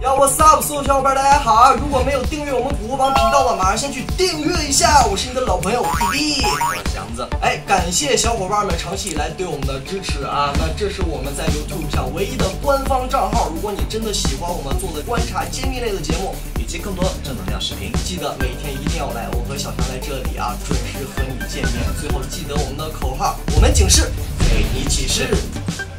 要我 up 所有小伙伴大家好，如果没有订阅我们土豪帮频道的，马上先去订阅一下。我是你的老朋友弟弟，我是祥子。感谢小伙伴们长期以来对我们的支持啊！那这是我们在 YouTube 上唯一的官方账号。如果你真的喜欢我们做的观察揭秘类的节目，以及更多正能量视频，记得每天一定要来，我和小强来这里啊，准时和你见面。最后记得我们的口号，我们警示，为你起誓。